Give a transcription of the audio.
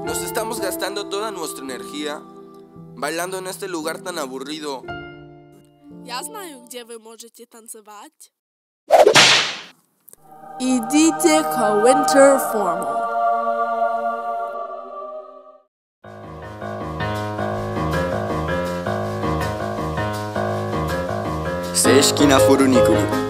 Nos estamos gastando toda nuestra energía bailando en este lugar tan aburrido. Я знаю, где вы можете танцевать. Идите к Winter Formal. 正式なフォルニクル